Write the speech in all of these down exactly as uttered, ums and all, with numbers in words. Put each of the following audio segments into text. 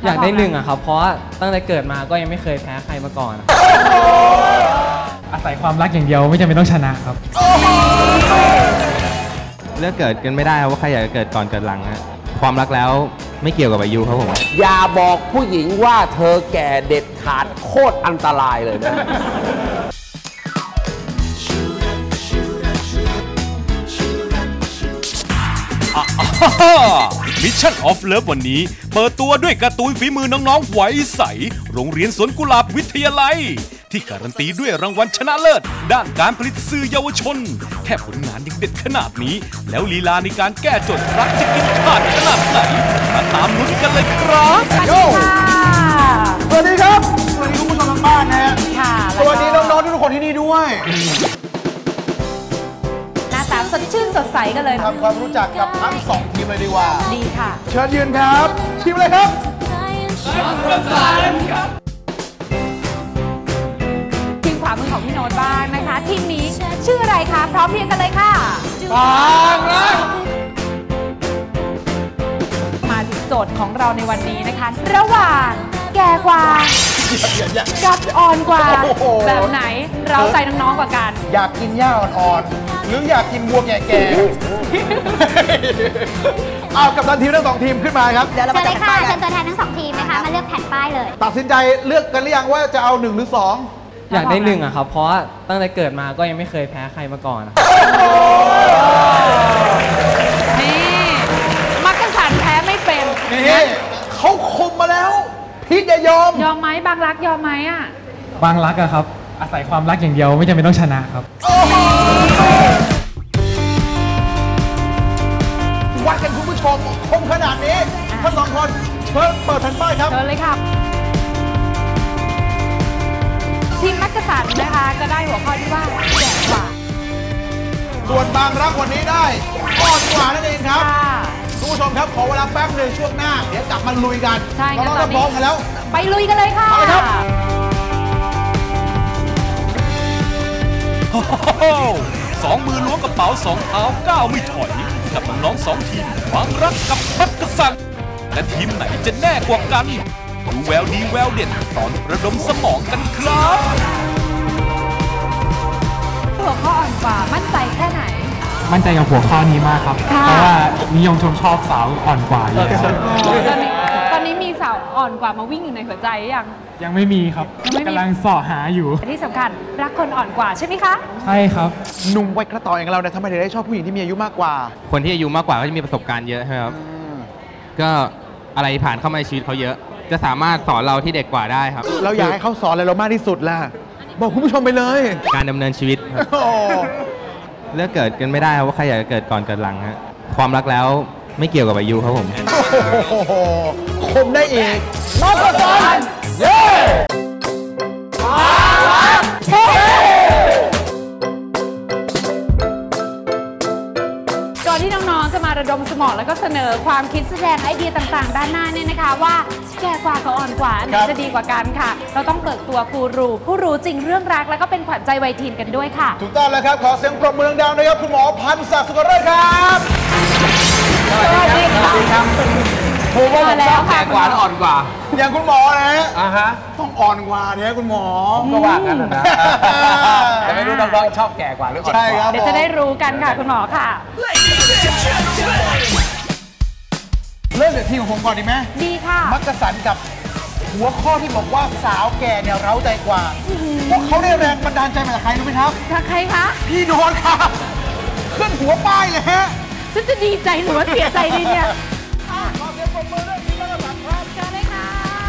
อยากได้หนึ่งอะครับเพราะว่าตั้งแต่เกิดมาก็ยังไม่เคยแพ้ใครมาก่อนอาศัยความรักอย่างเดียวไม่จำเป็นต้องชนะครับเลือกเกิดกันไม่ได้ครับว่าใครอยากจะเกิดก่อนเกิดหลังฮะความรักแล้วไม่เกี่ยวกับอายุครับผมอย่าบอกผู้หญิงว่าเธอแก่เด็ดขาดโคตรอันตรายเลยนะมิชชั่นออฟเลิฟวันนี้เปิดตัวด้วยการ์ตูนฝีมือน้องๆไหวใสโรงเรียนสวนกุหลาบวิทยาลัยที่การันตีด้วยรางวัลชนะเลิศด้านการผลิตสื่อเยาวชนแค่ผลงานยังเด็ดขนาดนี้แล้วลีลาในการแก้โจทย์รักจะกินขาดขนาดไหนมาตามลุ้นกันเลยครับสวัสดีค่ะสวัสดีครับสวัสดีทุกผู้ชมทางบ้านนะค่ะสวัสดีน้องๆทุกคนที่นี่ด้วยหน้าตาสดชื่นสดใสกันเลยทำความรู้จักกับทั้งสองทีมเลยดีกว่าดีค่ะเชิญยืนครับทีมอะไรครับรักประสานครับทีมขวามือของพี่โน้ตบ้างนะคะทีมนี้ชื่ออะไรคะพร้อมเรียงกันเลยค่ะบางรักมาถึงโจทย์ของเราในวันนี้นะคะระหว่างแก่กว่ากับอ่อนกว่าแบบไหนเราใจน้องๆกว่ากันอยากกินหญ้าอ่อนๆหรืออยากกินวัวแก่ๆเอากับตันทีมทั้งสองทีมขึ้นมาครับเดี๋ยวเราไปค่ะเชิญตัวแทนทั้งสองทีมนะคะมาเลือกแผ่นป้ายเลยตัดสินใจเลือกกันหรือยังว่าจะเอาหนึ่งหรือสองอยากได้หนึ่งอะครับเพราะว่าตั้งแต่เกิดมาก็ยังไม่เคยแพ้ใครมาก่อนนี่มักกะสันแพ้ไม่เป็นนี่เขาคมมาแล้วพี่จะยอมยอมไหมบางรักยอมไหมอะบางรักอะครับอาศัยความรักอย่างเดียวไม่จำเป็นต้องชนะครับวัดกันคุณผู้ชมคมขนาดนี้ทั้งสองคนเชิญเปิดแผ่นป้ายครับเชิญเลยครับทีมมักกะสันนะคะจะได้หัวข้อที่ว่าแก่กว่าส่วนบางรักวันนี้ได้อ่อนกว่านั่นเองครับคุณผู้ชมครับขอเวลาแป๊บหนึ่งช่วงหน้าเดี๋ยวกลับมาลุยกันใช่งั้นตอนนี้พร้อมกันแล้วไปลุยกันเลยค่ะสองมือล้วงกระเป๋าสองเท้าก้าวไม่ถอยกับน้องๆสองทีมบางรักกับมักกะสันและทีมไหนจะแน่กว่ากันดูแววดีแววเด็ดตอนระดมสมองกันครับหัวข้ออ่อนกว่ามั่นใจแค่ไหนมั่นใจกับหัวข้อนี้มากครับเพราะว่านิยมชมชอบสาวอ่อนกว่าอยู่แล้วตอนนี้ตอนนี้มีสาวอ่อนกว่ามาวิ่งอยู่ในหัวใจยังยังไม่มีครับกำลังสอหาอยู่ที่สำคัญรักคนอ่อนกว่าใช่ไหมคะใช่ครับหนุ่มวัยกระต่ายอย่างเราเนี่ยทำไมถึงได้ชอบผู้หญิงที่มีอายุมากกว่าคนที่อายุมากกว่าก็จะมีประสบการณ์เยอะใช่ไหมครับก็อะไรผ่านเข้ามาในชีวิตเขาเยอะจะสามารถสอนเราที่เด็กกว่าได้ครับเราอยากให้เขาสอนอะไรเรามากที่สุดล่ะบอกคุณผู้ชมไปเลยการดำเนินชีวิตเลือกเกิดกันไม่ได้ครับว่าใครอยากจะเกิดก่อนเกิดหลังฮะความรักแล้วไม่เกี่ยวกับอายุครับผมคมได้อีกมาก่อนเย้ก่อนที่น้องๆจะมาระดมสมองแล้วก็เสนอความคิดแสดงไอเดียต่างๆด้านหน้าเนี่ยนะคะว่าแก่กว่ากับอ่อนกว่าอันไหนจะดีกว่ากันค่ะเราต้องเปิดตัวกูรูผู้รู้จริงเรื่องรักแล้วก็เป็นขวัญใจวัยทีนกันด้วยค่ะถูกต้องแล้วครับขอเสียงปรบมือดังๆนะครับคุณหมอพันธ์ศักดิ์สุขเริศครับสวัสดีครับผมว่าผมชอบแก่กว่าอ่อนกว่าอย่างคุณหมอนะฮะอ่าฮะต้องอ่อนกว่าเนี่ยคุณหมอก็ว่ากันนะแต่ไม่รู้น้องๆชอบแก่กว่าหรืออ่อนกว่าเดี๋ยวจะได้รู้กันค่ะคุณหมอค่ะเริ่มจากทีมของผมก่อนดีไหมดีค่ะมักกะสันกับหัวข้อที่บอกว่าสาวแก่เนี่ยเร้าใจกว่าพวกเขาได้แรงบันดาลใจมาจากใครรู้ไหมครับจากใครคะพี่โน้ตค่ะขึ้นหัวป้ายเลยฮะฉันจะดีใจหรือว่าเสียใจดีเนี่ยขอเสียงปรบมือด้วยทีมมักกะสันครับเชิญเลยค่ะ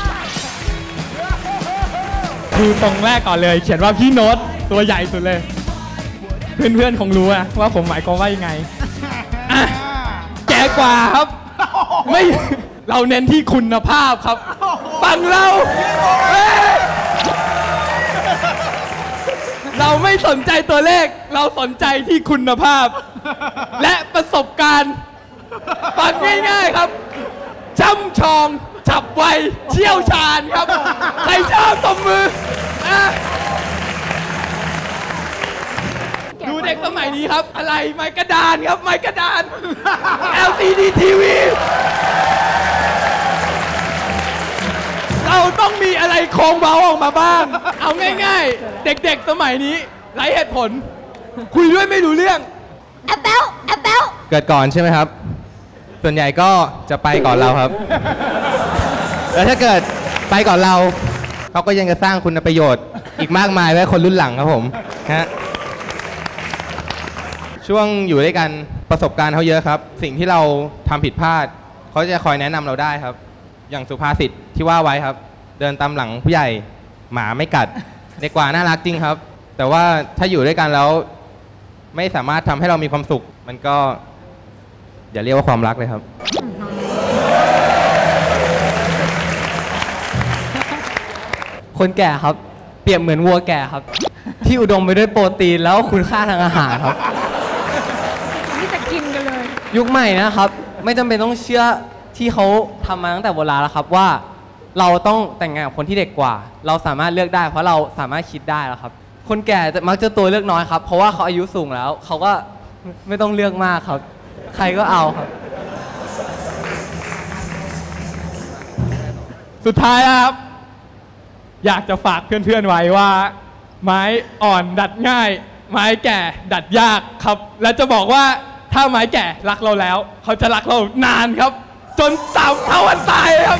คือตรงแรกก่อนเลยเขียนว่าพี่โน้ตตัวใหญ่สุดเลยเพื่อนๆคงรู้อะว่าผมหมายความว่ายังไงแก่กว่าครับไม่เราเน้นที่คุณภาพครับฟังเราเราไม่สนใจตัวเลขเราสนใจที่คุณภาพและประสบการณ์ฟังง่ายๆครับช่ำชองฉับไวเชี่ยวชาญครับใครชอบตบมือดูเด็กสมัยนี้ครับอะไรไม้กระดานครับไม้กระดาน แอล ซี ดี ที วีเราต้องมีอะไรโค้งเบาออกมาบ้าง เอาง่ายๆ เด็กๆสมัยนี้ไร้เหตุผล คุยด้วยไม่รู้เรื่องแอปเปิลแอปเปิลเกิดก่อนใช่ไหมครับ ส่วนใหญ่ก็จะไปก่อนเราครับ แล้วถ้าเกิดไปก่อนเราเขาก็ยังจะสร้างคุณประโยชน์อีกมากมายไว้คนรุ่นหลังครับผมฮะช่วงอยู่ด้วยกันประสบการณ์เขาเยอะครับ สิ่งที่เราทำผิดพลาดเขาจะคอยแนะนำเราได้ครับ อย่างสุภาษิตที่ว่าไว้ครับ เดินตามหลังผู้ใหญ่หมาไม่กัดเด็กกว่าน่ารักจริงครับ แต่ว่าถ้าอยู่ด้วยกันแล้วไม่สามารถทำให้เรามีความสุขมันก็อย่าเรียกว่าความรักเลยครับคนแก่ครับเปรียบเหมือนวัวแก่ครับ ที่อุดมไปด้วยโปรตีนแล้วคุณค่าทางอาหารครับนี่จะกินกันเลยยุคใหม่นะครับ ไม่จำเป็นต้องเชื่อที่เขาทำมาตั้งแต่โบราณแล้วครับว่าเราต้องแต่งงานกับคนที่เด็กกว่า เราสามารถเลือกได้เพราะเราสามารถคิดได้แล้วครับ คนแก่มักจะตัวเลือกน้อยครับเพราะว่าเขาอายุสูงแล้วเขาก็ไม่ต้องเลือกมากครับ ใครก็เอาครับสุดท้ายนะครับ อยากจะฝากเพื่อนๆไว้ว่า ไม้อ่อนดัดง่าย ไม้แก่ดัดยากครับ และจะบอกว่าถ้าไม้แก่รักเราแล้ว เขาจะรักเรานานครับ จนสาวเท่าวันตายครับ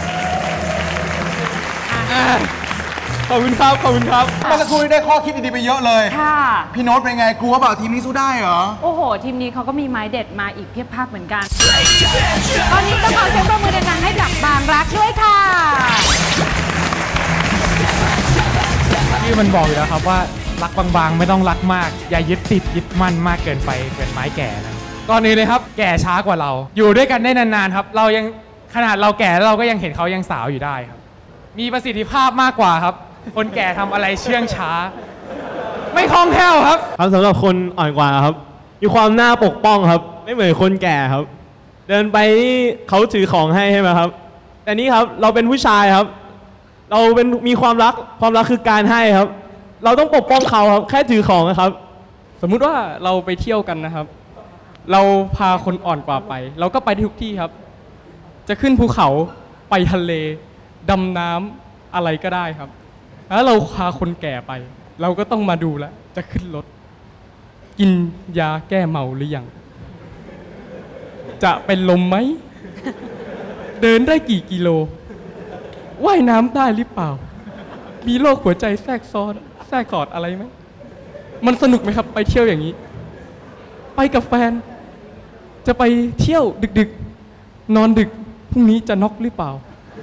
อ่าขอบคุณครับขอบคุณครับเมื่อสักครู่นี้ได้ข้อคิดดีๆไปเยอะเลยค่ะพี่โน้ตเป็นไงกลัวเปล่าทีมนี้สู้ได้เหรอโอ้โห ทีมนี้เขาก็มีไม้เด็ดมาอีกเพียบภาพเหมือนกัน ตอนนี้ต้องขอเสียงปรบมือดังๆให้กับบางรักด้วยค่ะที่มันบอกอยู่แล้วครับว่ารักบางๆไม่ต้องรักมากอย่ายึดติดยึดมั่นมากเกินไปเป็นไม้แก่นะก่อนอื่นเลยครับแก่ช้ากว่าเราอยู่ด้วยกันได้นานๆครับเรายังขนาดเราแก่เราก็ยังเห็นเขายังสาวอยู่ได้ครับมีประสิทธิภาพมากกว่าครับคนแก่ทำอะไรเชื่องช้าไม่คล่องแคล่วครับครับสำหรับคนอ่อนกว่าครับมีความน่าปกป้องครับไม่เหมือนคนแก่ครับเดินไปนี่เขาถือของให้ใช่ไหมครับแต่นี่ครับเราเป็นผู้ชายครับเราเป็นมีความรักความรักคือการให้ครับเราต้องปกป้องเขาครับแค่ถือของนะครับสมมุติว่าเราไปเที่ยวกันนะครับ เราพาคนอ่อนกว่าไป เราก็ไปทุกที่ครับ จะขึ้นภูเขาไปทะเลดำน้ำอะไรก็ได้ครับแล้วเราพาคนแก่ไป เราก็ต้องมาดูแลจะขึ้นรถกินยาแก้เมาหรือยังจะเป็นลมไหมเดินได้กี่กิโลว่ายน้ำได้หรือเปล่ามีโรคหัวใจแทรกซ้อนแทรกสอดอะไรไหมมันสนุกไหมครับไปเที่ยวอย่างนี้ไปกับแฟนจะไปเที่ยวดึกๆนอนดึกพรุ่งนี้จะน็อกหรือเปล่า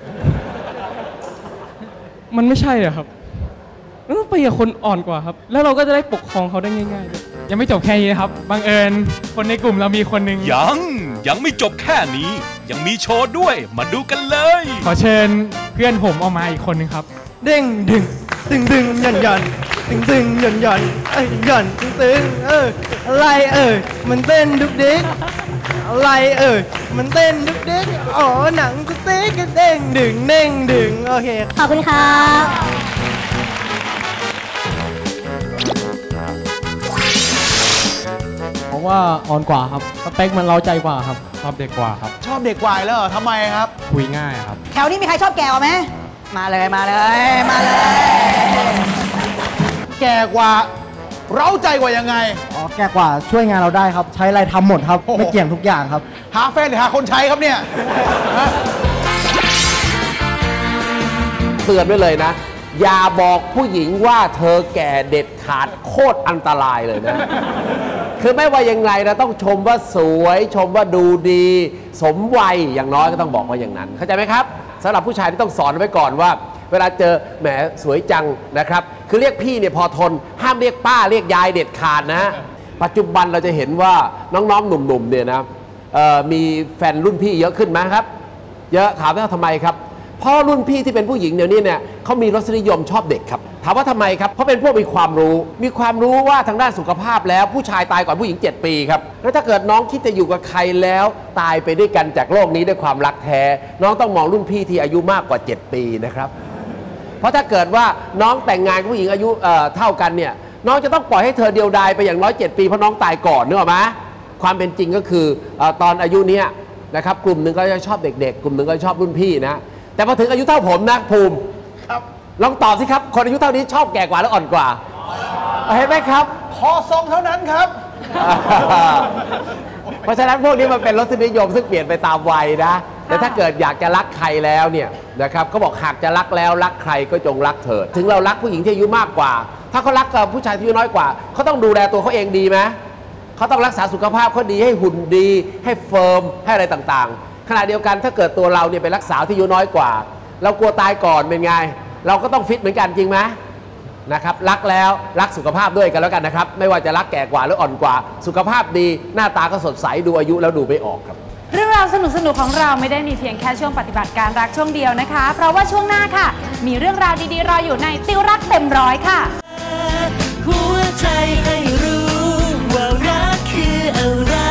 มันไม่ใช่อะครับไปกับคนอ่อนกว่าครับแล้วเราก็จะได้ปกครองเขาได้ง่ายๆด้วยยังไม่จบแค่นี้นะครับบังเอิญคนในกลุ่มเรามีคนหนึ่งยังยังไม่จบแค่นี้ยังมีโชว์ด้วยมาดูกันเลยขอเชิญเพื่อนผมออกมาอีกคนนึงครับเด้งดึงตึงตึงหย่อนหย่อนตึงตึงหย่อนหย่อนเอ้ยหย่อนตึงตึงเอออะไรเออมันเต้นดุกดิกอะไรเออมันเต้นดุกดิกอ๋อหนังสติ๊กเด้งดึงเด้งดึงโอเคขอบคุณครับผมว่าอ่อนกว่าครับสเปคมันเร้าใจกว่าครับชอบเด็กกว่าครับชอบเด็กกว่าแล้วเหรอทำไมครับคุยง่ายครับแถวนี้มีใครชอบแก่ไหมมาเลยมาเลยมาเลยแก่กว่าเร้าใจกว่ายังไงอ๋อแก่กว่าช่วยงานเราได้ครับใช้อะไรทำหมดครับไม่เกี่ยงทุกอย่างครับหาแฟนหรือหาคนใช้ครับเนี่ยเตือนไว้เลยนะอย่าบอกผู้หญิงว่าเธอแก่เด็ดขาดโคตรอันตรายเลยนะ คือไม่ว่ายังไงนะต้องชมว่าสวยชมว่าดูดีสมวัยอย่างน้อยก็ต้องบอกว่าอย่างนั้นเข้าใจไหมครับสำหรับผู้ชายที่ต้องสอนไว้ก่อนว่าเวลาเจอแหมสวยจังนะครับคือเรียกพี่เนี่ยพอทนห้ามเรียกป้าเรียกยายเด็ดขาดนะปัจจุบันเราจะเห็นว่าน้องๆหนุ่มๆเนี่ยนะมีแฟนรุ่นพี่เยอะขึ้นไหมครับเยอะถามว่าทำไมครับเพราะรุ่นพี่ที่เป็นผู้หญิงเดี๋ยวนี้เนี่ยเขามีรสนิยมชอบเด็กครับถามว่าทำไมครับเพราะเป็นพวกมีความรู้มีความรู้ว่าทางด้านสุขภาพแล้วผู้ชายตายก่อนผู้หญิงเจ็ดปีครับแล้วถ้าเกิดน้องคิดจะอยู่กับใครแล้วตายไปด้วยกันจากโลกนี้ด้วยความรักแท้น้องต้องมองรุ่นพี่ที่อายุมากกว่าเจ็ดปีนะครับเพราะถ้าเกิดว่าน้องแต่งงานกับผู้หญิงอายุเอ่อเท่ากันเนี่ยน้องจะต้องปล่อยให้เธอเดียวดายไปอย่างน้อยเจ็ดปีเพราะน้องตายก่อนนึกออกไหมความเป็นจริงก็คือเอ่อตอนอายุเนี้ยนะครับกลุ่มหนึ่งก็จะชอบเด็กๆกลุ่มหนึ่งก็ชอบรุ่นพี่นะแต่พอถึงอายุเท่าผมนะภูมิครับลองตอบสิครับ คนอายุเท่านี้ชอบแก่กว่าหรืออ่อนกว่าเห็นไหมครับพอทรงเท่านั้นครับเพราะฉะนั้นพวกนี้มันเป็นรสนิยมซึ่งเปลี่ยนไปตามวัยนะแต่ถ้าเกิดอยากจะรักใครแล้วเนี่ยนะครับก็บอกหากจะรักแล้วรักใครก็จงรักเถิดถึงเรารักผู้หญิงที่อายุมากกว่าถ้าเขารักกับผู้ชายที่อายุน้อยกว่าเขาต้องดูแลตัวเขาเองดีไหมเขาต้องรักษาสุขภาพเขาดีให้หุ่นดีให้เฟิร์มให้อะไรต่างๆขณะเดียวกันถ้าเกิดตัวเราเนี่ยไปรักษาที่อายุน้อยกว่าเรากลัวตายก่อนเป็นไงเราก็ต้องฟิตเหมือนกันจริงไหมนะครับรักแล้วรักสุขภาพด้วยกันแล้วกันนะครับไม่ว่าจะรักแก่กว่าหรืออ่อนกว่าสุขภาพดีหน้าตาก็สดใสดูอายุแล้วดูไม่ออกครับเรื่องราวสนุกๆของเราไม่ได้มีเพียงแค่ช่วงปฏิบัติการรักช่วงเดียวนะคะเพราะว่าช่วงหน้าค่ะมีเรื่องราวดีๆรออยู่ในติวรักเต็มร้อยค่ะหัวใจให้รู้ว่ารักคืออะไร